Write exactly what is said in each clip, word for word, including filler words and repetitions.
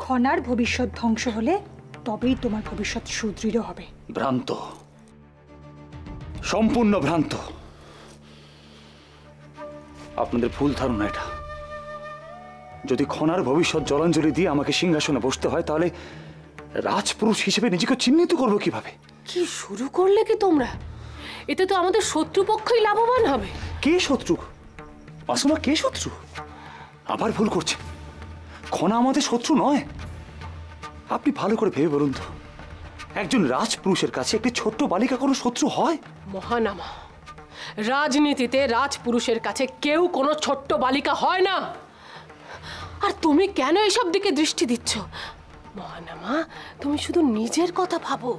খনার ভবিষ্যৎ ধ্বংস হলে তবেই তোমার ভবিষ্যৎ সুদৃঢ় হবে। ভ্রান্ত, সম্পূর্ণ ভ্রান্ত। আপনাদের ভুল ধারণা এটা। যদি খনার ভবিষ্যৎ জলাঞ্জলি দিয়ে আমাকে সিংহাসনে বসতে হয়, তাহলে রাজপুরুষ হিসেবে নিজেকে চিহ্নিত করবো কিভাবে? কি শুরু করলে কি তোমরা? এতে তো আমাদের শত্রুপক্ষই লাভবান হবে। কে শত্রু? মাসুমা, কে শত্রু? আবার ভুল করছে। খনা আমাদের শত্রু নয়। আপনি ভালো করে ভেবে বলুন তো, একজন রাজপুরুষের কাছে একটি ছোট্ট বালিকা কোনো শত্রু হয়? মহানামা, রাজনীতিতে রাজপুরুষের কাছে কেউ কোনো ছোট্ট বালিকা হয় না। আর তুমি কেন এসব দিকে দৃষ্টি দিচ্ছ? মহানামা, তুমি শুধু নিজের কথা ভাবো।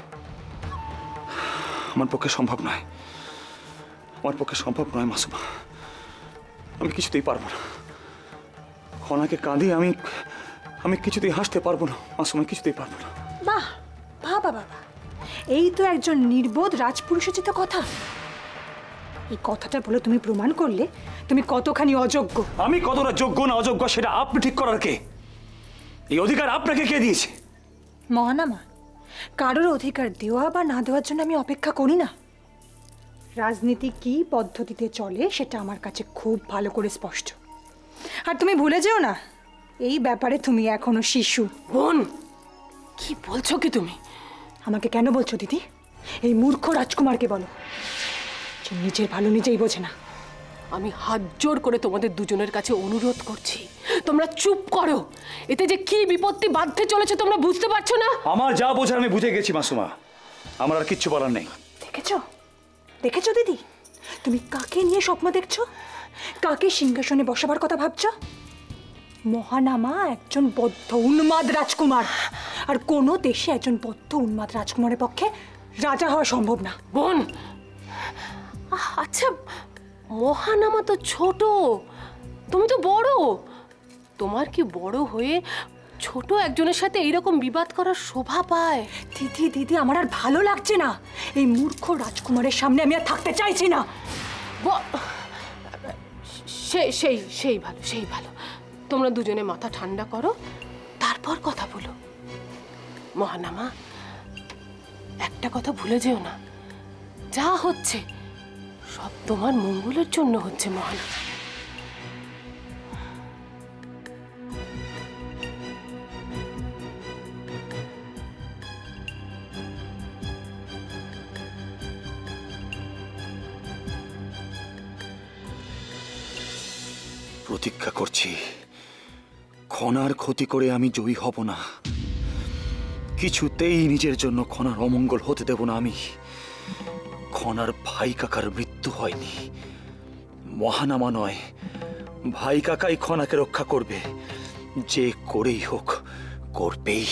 আমার পক্ষে সম্ভব নয়, আমার পক্ষে সম্ভব নয় মাসুমা। আমি কিছুতেই পারবো না। খনাকে কাঁদিয়ে আমি আমি কিছুতেই হাসতে পারবো না মাসুমা, কিছুতেই পারবো না। বাহ, বাবা বাবা, এই তো একজন নির্বোধ রাজপুরুষোচিত কথা। এই কথাটা বলে তুমি প্রমাণ করলে তুমি কতখানি অযোগ্য। আমি কতটা যোগ্য না অযোগ্য সেটা আপনি ঠিক করার কে? এই অধিকার আপনাকে কে দিয়েছে? মহানামা, কারোর অধিকার দেওয়া বা না দেওয়ার জন্য আমি অপেক্ষা করি না। রাজনীতি কি পদ্ধতিতে চলে সেটা আমার কাছে খুব ভালো করে স্পষ্ট। আর তুমি ভুলে যেও না, এই ব্যাপারে তুমি এখনো শিশু। বোন, কি বলছো কি তুমি? আমাকে কেন বলছো দিদি? এই মূর্খ রাজকুমারকে বলো, যে নিজের ভালো নিজেই বোঝে না। আমি হাত জোর করে তোমাদের দুজনের কাছে অনুরোধ করছি, তোমরা চুপ করো। এতে যে কি বিপত্তি বাঁধতে চলেছে তোমরা বুঝতে পারছো না? আমার যা বোঝার আমি বুঝে গেছি মাসুমা, আমার আর কিচ্ছু বলার নেই। দেখেছো দেখেছো দিদি, তুমি কাকে নিয়ে স্বপ্ন দেখছো? কাকে সিংহাসনে বসাবার কথা ভাবছো? মহানামা একজন বদ্ধ উন্মাদ রাজকুমার, আর কোনো দেশে একজন বদ্ধ উন্মাদ রাজকুমারের পক্ষে রাজা হওয়া সম্ভব না। বোন, আচ্ছা, মহানামা তো ছোট, তুমি তো বড়। তোমার কি বড় হয়ে ছোট একজনের সাথে এইরকম বিবাদ করার শোভা পায়? দিদি দিদি, আমার আর ভালো লাগছে না। এই মূর্খ রাজকুমারের সামনে আমি আর থাকতে চাইছি না। সেই সেই সেই ভালো, সেই ভালো। তোমরা দুজনে মাথা ঠান্ডা করো, তারপর কথা বলো। মহানামা, একটা কথা ভুলে যেও না, যা হচ্ছে সব তোমার মঙ্গলের জন্য হচ্ছে। মহানামা, প্রতিজ্ঞা করছি, খনার ক্ষতি করে আমি জয়ী হব না। কিছুতেই নিজের জন্য খনার অমঙ্গল হতে দেব না আমি। খনার ভাই কাকার মৃত্যু হয়নি, মহানামা নয়, ভাই কাকাই খনাকে রক্ষা করবে। যে করেই হোক করবেই।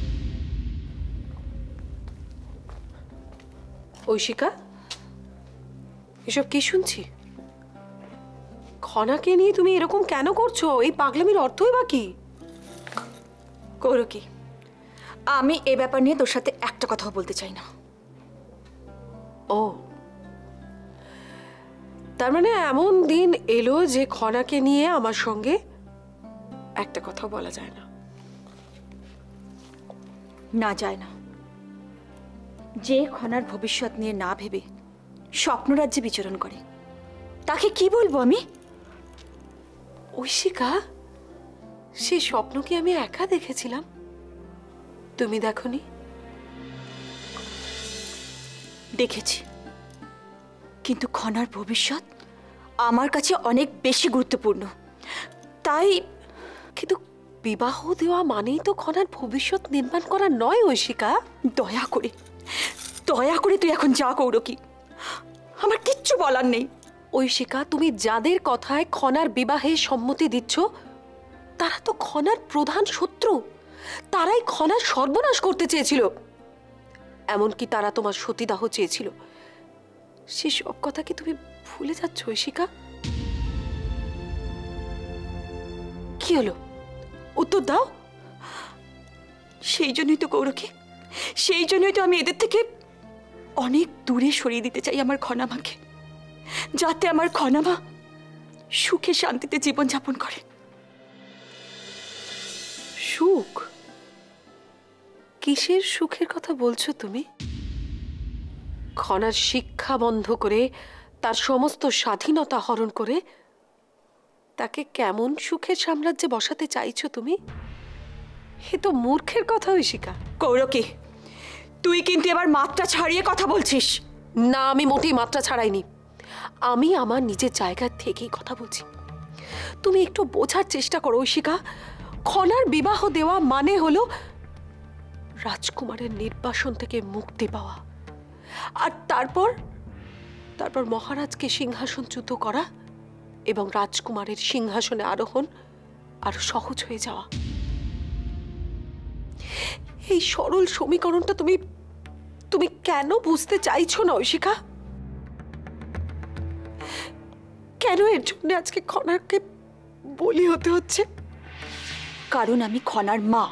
ঐশিকা, এসব কি শুনছি? খনাকে নিয়ে তুমি এরকম কেন করছো? এই পাগলামির অর্থই বা কি? করো কি? আমি এ ব্যাপার নিয়ে তোর সাথে একটা কথাও বলতে চাই না। ও, তার মানে এমন দিন এলো যে খনাকে নিয়ে আমার সঙ্গে একটা কথা বলা যায় না? না, যায় না। যে খনার ভবিষ্যৎ নিয়ে না ভেবে স্বপ্নরাজ্যে বিচরণ করে, তাকে কি বলবো আমি? ঐশিকা, সেই স্বপ্ন কি আমি একা দেখেছিলাম? তুমি দেখোনি? দেখেছি, কিন্তু খনার ভবিষ্যৎ আমার কাছে অনেক বেশি গুরুত্বপূর্ণ। তাই কিন্তু বিবাহ দেওয়া মানেই তো খনার ভবিষ্যৎ নির্মাণ করা নয় ঐশিকা। দয়া করে দয়া করে তুই এখন যা কৌরকি, আমার কিচ্ছু বলার নেই। ঐশিকা, তুমি যাদের কথায় খনার বিবাহে সম্মতি দিচ্ছ তারা তো খনার প্রধান শত্রু। তারাই খনার সর্বনাশ করতে চেয়েছিল, এমনকি তারা তোমার সতীদাহ চেয়েছিল। সেসব কথা কি তুমি ভুলে যাচ্ছ ঐশিকা? কি হলো, উত্তর দাও। সেই জন্যই তো কৌরকি, সেই জন্যই তো আমি এদের থেকে অনেক দূরে সরিয়ে দিতে চাই আমার খনামাকে, যাতে আমার খনামা সুখে শান্তিতে জীবনযাপন করে। সুখ? কিসের সুখের কথা বলছো তুমি? খনার শিক্ষা বন্ধ করে, তার সমস্ত স্বাধীনতা হরণ করে তাকে কেমন সুখের সাম্রাজ্যে বসাতে চাইছো তুমি? এ তো মূর্খের কথা ঐশিকা। কৌরকি, তুই কিন্তু এবার মাত্রা ছাড়িয়ে কথা বলছিস। না, আমি মোটেই মাত্রা ছাড়াইনি। আমি আমার নিজের জায়গা থেকেই কথা বলছি। তুমি একটু বোঝার চেষ্টা করো ঐশিকা। খনার বিবাহ দেওয়া মানে হলো রাজকুমারের নির্বাসন থেকে মুক্তি পাওয়া, আর তারপর তারপর মহারাজকে সিংহাসনচ্যুত করা এবং রাজকুমারের সিংহাসনে আরোহণ আর সহজ হয়ে যাওয়া। এই সরল সমীকরণটা তুমি তুমি কেন বুঝতে চাইছো না ঐশিকা? কেন এর জন্য আজকে খনাকে বলি হতে হচ্ছে? কারণ আমি খনার মা।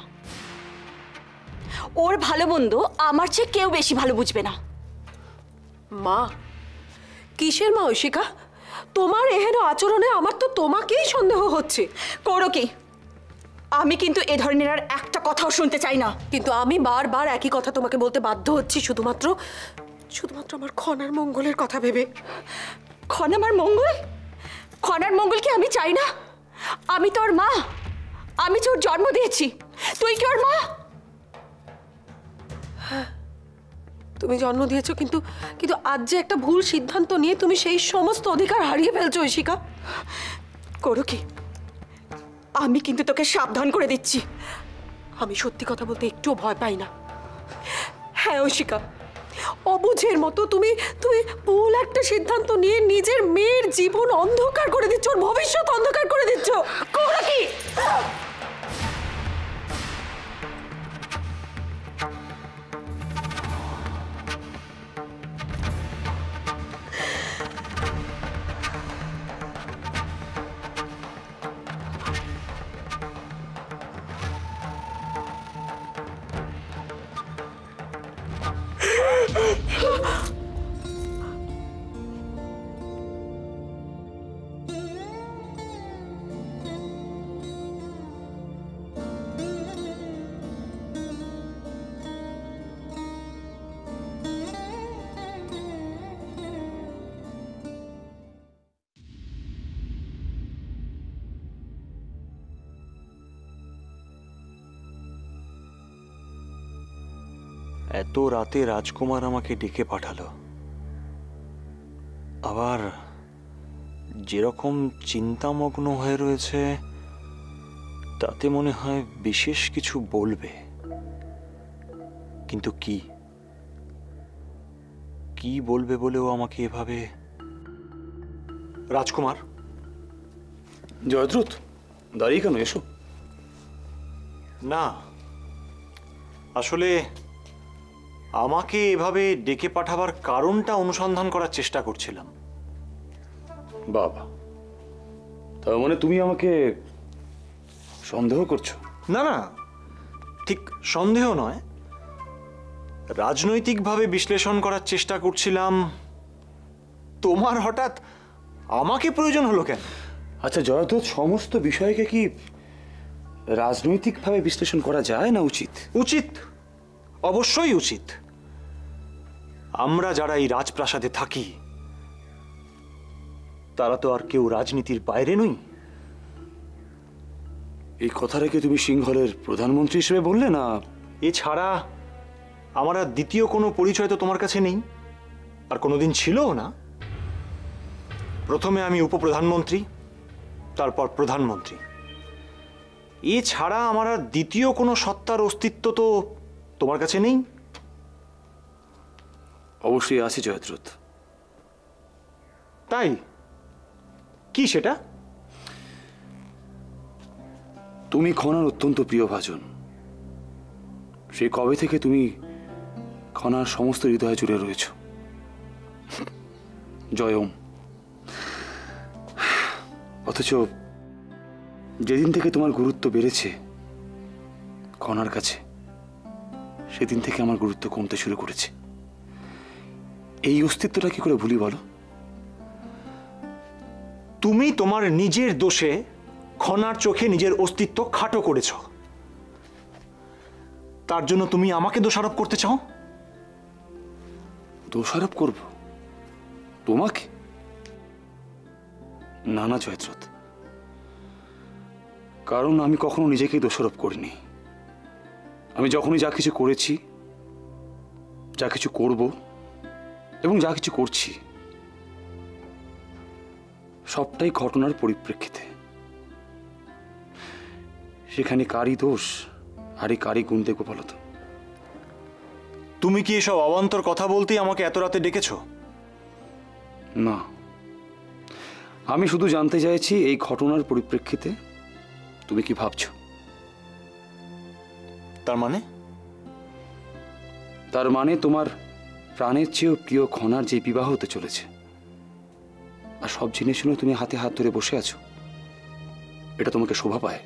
ওর ভালো মন্দ আমার চেয়ে কেউ বেশি ভালো বুঝবে না। মা? কিসের মা ঐশিকা? তোমার এহেন আচরণে আমার তো তোমাকেই সন্দেহ হচ্ছে। কৌরকি, আমি কিন্তু এ ধরনের আর একটা কথাও শুনতে চাই না। কিন্তু আমি বারবার একই কথা তোমাকে বলতে বাধ্য হচ্ছি, শুধুমাত্র শুধুমাত্র আমার খনার মঙ্গলের কথা ভেবে। খনার মঙ্গল? খনার মঙ্গল কি আমি চাই না? আমি তোর মা, আমি তোর জন্ম দিয়েছি, তুই কি ওর মা? তুমি জন্ম দিয়েছো, কিন্তু কিন্তু আজ যে একটা ভুল সিদ্ধান্ত নিয়ে তুমি সেই সমস্ত অধিকার হারিয়ে ফেলছো ঐশিকা। কৌরকি, আমি কিন্তু তোকে সাবধান করে দিচ্ছি। আমি সত্যি কথা বলতে একটুও ভয় পাই না। হ্যাঁ ঐশিকা, অবুঝের মতো তুমি তুমি ভুল একটা সিদ্ধান্ত নিয়ে নিজের মেয়ের জীবন অন্ধকার করে দিচ্ছ, ওর ভবিষ্যৎ অন্ধকার করে দিচ্ছ। কৌরকি, এত রাতে রাজকুমার আমাকে ডেকে পাঠালো, আবার যেরকম চিন্তামগ্ন হয়ে রয়েছে তাতে মনে হয় বিশেষ কিছু বলবে। কিন্তু কি কি বলবে বলেও আমাকে এভাবে। রাজকুমার। জয়দ্রুত, দাঁড়িয়ে কেন? এসো। না, আসলে আমাকে এভাবে ডেকে পাঠাবার কারণটা অনুসন্ধান করার চেষ্টা করছিলাম। বাবা, তার মানে তুমি আমাকে সন্দেহ করছো? না না, ঠিক সন্দেহ নয়, রাজনৈতিকভাবে বিশ্লেষণ করার চেষ্টা করছিলাম। তোমার হঠাৎ আমাকে প্রয়োজন হলো কেন? আচ্ছা জয়দ্রথ, সমস্ত বিষয়কে কি রাজনৈতিকভাবে বিশ্লেষণ করা যায় না? উচিত উচিত, অবশ্যই উচিত। আমরা যারা এই রাজপ্রাসাদে থাকি তারা তো আর কেউ রাজনীতির বাইরে নই। এই কথাটাকে তুমি সিংহলের প্রধানমন্ত্রী হিসেবে বললে না? এছাড়া আমার আর দ্বিতীয় কোনো পরিচয় তো তোমার কাছে নেই, আর কোনোদিন ছিলও না। প্রথমে আমি উপপ্রধানমন্ত্রী, তারপর প্রধানমন্ত্রী। এছাড়া আমার আর দ্বিতীয় কোনো সত্তার অস্তিত্ব তো তোমার কাছে নেই। অবশ্যই আছে জয়দ্রথ। তাই কি সেটা? তুমি খনার অত্যন্ত প্রিয় ভাজন। সেই কবে থেকে তুমি খনার সমস্ত হৃদয়ে জুড়ে রয়েছ। জয়ম। অথচ যেদিন থেকে তোমার গুরুত্ব বেড়েছে খনার কাছে, সেদিন থেকে আমার গুরুত্ব কমতে শুরু করেছে। এই অস্তিত্বটা কি করে ভুলি বলো? তুমি তোমার নিজের দোষে খনার চোখে নিজের অস্তিত্ব খাটো করেছ। তার জন্য তুমি আমাকে দোষারোপ করতে চাও? দোষারোপ করব তোমাকে? না না জয়দ্রথ, কারণ আমি কখনো নিজেকে দোষারোপ করিনি। আমি যখনই যা কিছু করেছি, যা কিছু করব এবং যা কিছু করছি, সবটাই ঘটনার পরিপ্রেক্ষিতে। সেখানে কারই দোষ আর এই কারই গুণ দেখবো বলো তো? তুমি কি এসব অবান্তর কথা বলতেই আমাকে এত রাতে ডেকেছো? না, আমি শুধু জানতে চাইছি এই ঘটনার পরিপ্রেক্ষিতে তুমি কি ভাবছো। তার মানে? তার মানে তোমার প্রাণের চেয়েও প্রিয় খনার যে বিবাহ হতে চলেছে, আর সব জিনিস শুনে তুমি হাতে হাত ধরে বসে আছো, এটা তোমাকে শোভা পায়?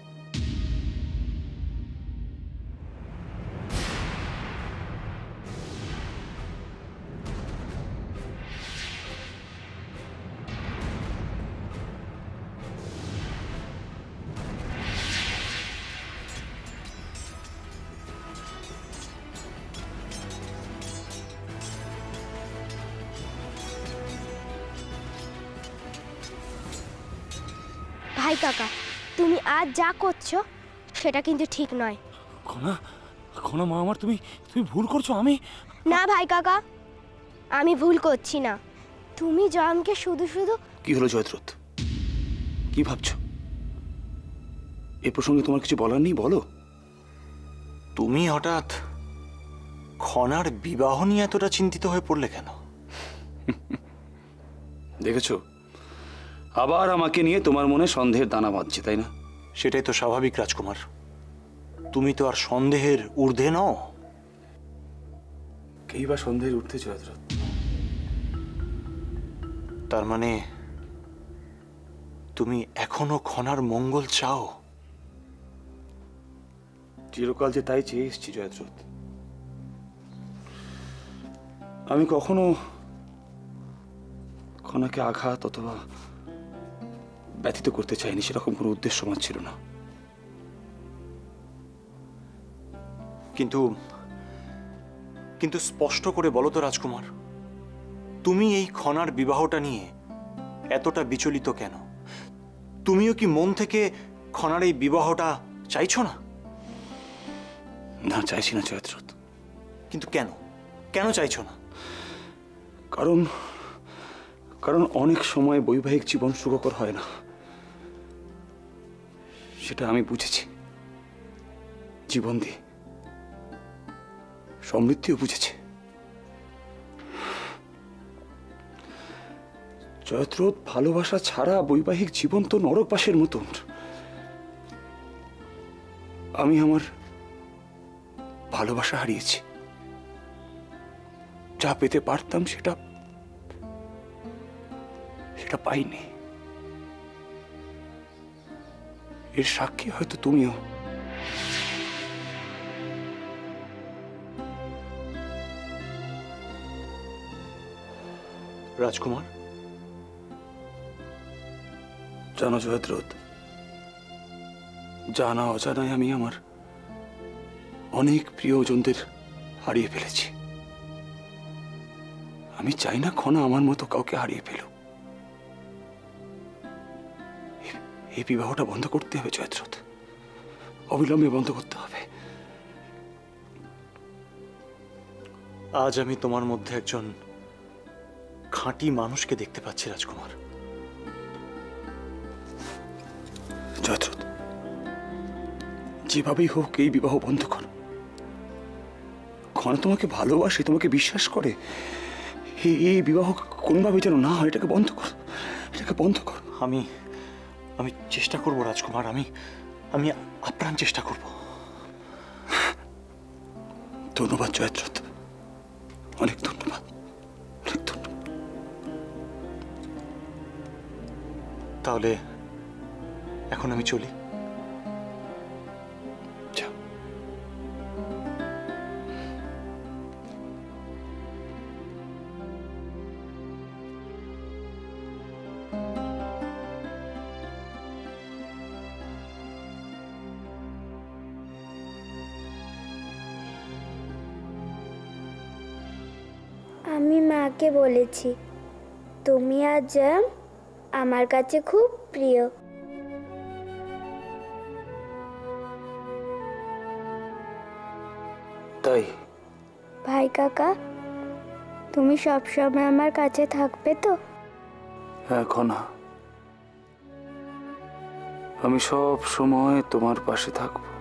ভাই কাকা, তুমি আজ যা করছো সেটা কিন্তু ঠিক নয়। খনা, খনা মা আমার, তুমি তুমি ভুল করছো। আমি না ভাই কাকা, আমি ভুল করছি না। তুমি জয়মকে শুধু শুধু... কি হলো জয়দ্রথ, কি ভাবছো? এ প্রসঙ্গে তোমার কিছু বলার নেই? বলো। তুমি হঠাৎ খনার বিবাহ নিয়ে এতটা চিন্তিত হয়ে পড়লে কেন? দেখেছো, আবার আমাকে নিয়ে তোমার মনে সন্দেহের দানা বাঁধছে, তাই না? সেটাই তো স্বাভাবিক রাজকুমার, তুমি তো আর সন্দেহের ঊর্ধ্বে নও। কেই বা সন্দেহের ঊর্ধ্বে জয়দ্রথ? তার মানে তুমি এখনো খনার মঙ্গল চাও? চিরকাল যে তাই চেয়ে এসেছি জয়দ্রথ। আমি কখনো খনাকে আঘাত অথবা ব্যথিত করতে চাইনি, সেরকম কোনো উদ্দেশ্য আমার ছিল না। কিন্তু কিন্তু স্পষ্ট করে বলো তো রাজকুমার, তুমি এই খনার বিবাহটা নিয়ে এতটা বিচলিত কেন? তুমিও কি মন থেকে খনার এই বিবাহটা চাইছো না? না, চাইছি না জয়দ্রথ। কিন্তু কেন কেন চাইছো না? কারণ কারণ অনেক সময় বৈবাহিক জীবন সুখকর হয় না, সেটা আমি বুঝেছি। জীবন দিয়ে সমৃদ্ধিও বুঝেছি। জয়দ্রথ, ভালোবাসা ছাড়া বৈবাহিক জীবন তো নরকবাসের মতন। আমি আমার ভালোবাসা হারিয়েছি। যা পেতে পারতাম সেটা সেটা পাইনি। এর সাক্ষী হয়তো তুমিও। রাজকুমার, জানো জয়দ্রথ, জানা অজানায় আমি আমার অনেক প্রিয়জনদের হারিয়ে ফেলেছি। আমি চাই না খনা আমার মতো কাউকে হারিয়ে ফেলুক। এই বিবাহটা বন্ধ করতে হবে জয়দ্রথ, অবিলম্বে বন্ধ করতে হবে। আজ আমি তোমার মধ্যে একজন খাঁটি মানুষকে দেখতে পাচ্ছি রাজকুমার। জয়দ্রথ, যেভাবেই হোক এই বিবাহ বন্ধ কর। খনা তোমাকে ভালোবাসে, তোমাকে বিশ্বাস করে। এই এই বিবাহ কোনোভাবে যেন না হয়, এটাকে বন্ধ কর, এটাকে বন্ধ কর। আমি আমি চেষ্টা করব রাজকুমার, আমি আমি আপ্রাণ চেষ্টা করব। ধন্যবাদ জয়দ্রথ, অনেক ধন্যবাদ, অনেক ধন্যবাদ। তাহলে এখন আমি চলি। যাও। আমি মাকে বলেছি তুমি আর জ্যাম আমার কাছে খুব প্রিয়। তাই ভাই কাকা, তুমি সবসময় আমার কাছে থাকবে তো? হ্যাঁ খনা, আমি সব সময় তোমার পাশে থাকবো।